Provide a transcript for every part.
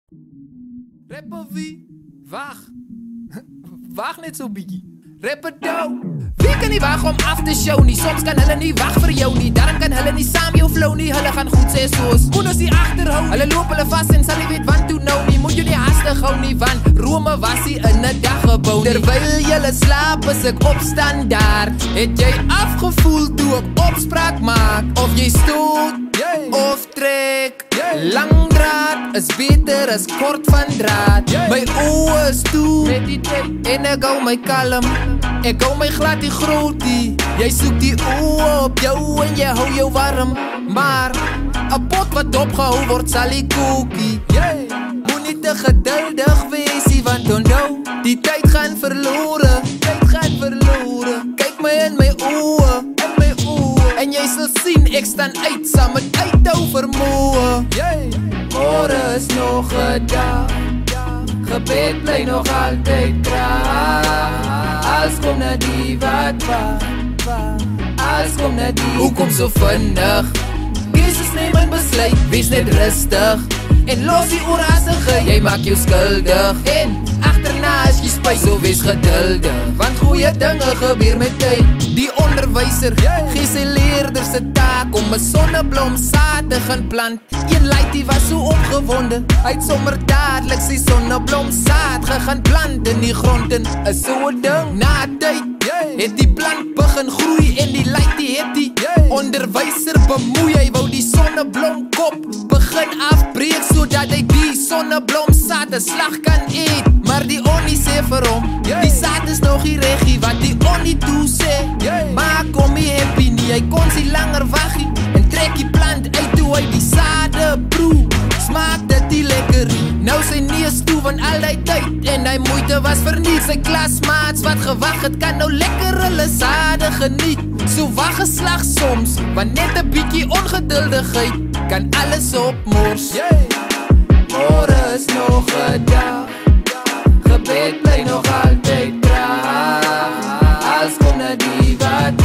Rapper wie? Wag. Wag net so bietjie. Rapper down. Wie kan nie wag om af te show nie? Soms kan hulle nie wag vir jou nie. Daarom kan hulle nie saam jou flow nie. Hulle gaan goed sê soos moeders die agterhou. Hulle loop hulle vas en sal nie weet wat toe nou nie. Moet jy nie haastig hou nie, want Rome was nie in 'n dag gebou nie. Terwyl jylle slaap is ek op standaard. Het jy afgevoel toe ek opspraak maak? Of jy stoot of trek? Lang draad is beter as kort van draad. My oë is toe en ek hou my kalm. Ek hou my glad die grootie. Jy soek die oë op jou en jy hou jou warm. Maar 'n pot wat opgehou word sal die koekie. Moenie te geduldig wees nie, want onthou die tyd gaan verlore. Kyk my in my oë, en jy sal sien ek staan uit saam met uithou vermoë. Môre is nog 'n dag, gebed bly nog altyd krag. Alles kom na die wat alles kom na die. Hoekom so vinnig? Jesus neem 'n besluit, wees net rustig en los die oorhaastige, jy maak jou skuldig. En agterna as jy spyt, so wees geduldig, want goeie dinge gebeur met tyd. Die onderwyser gee sy leerder se taak om 'n sonneblom saad te gaan plant. Een laitie was so opgewonde, hy het sommer dadelik sy sonneblom saad gegaan plant in die grond. En is so 'n ding, na tyd het die plant begin groei en die laitie het die onderwyser bemoei. Hy wou die sonneblom kop begin afbreek sodat hy die sonneblom saad 'n slag kan eet. Maar die onnie sê vir hom, die saad is nog nie reggie. Wat die onnie toe sê, maak hom nie happy nie. Hy kon sy langer wag nie en trek die plant uit toe hy die saade proe. Smaak dit die lekker, nou sy neus toe van al die tyd en hy moeite was verniet. Sy klasmaats wat gewag het kan nou lekker hulle saade geniet. So wag 'n slag soms, want net 'n bietjie ongeduldigheid kan alles opmors. Môre is nog 'n dag, gebed bly nog altyd krag. Alles kom na die wat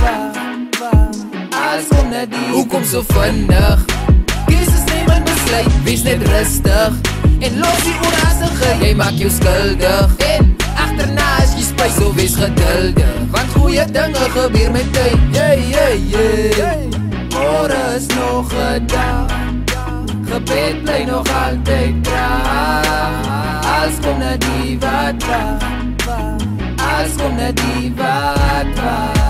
alles kom na die. Hoekom so vinnig? Jesus neem 'n besluit, wees net rustig en los die oorhaastige, jy maak jou skuldig. En agterna as jy spyt, so wees geduldig, want goeie dinge gebeur met tyd. Môre is nog 'n dag, gebed bly nog altyd krag. Alles kom na die wat alles kom na die wat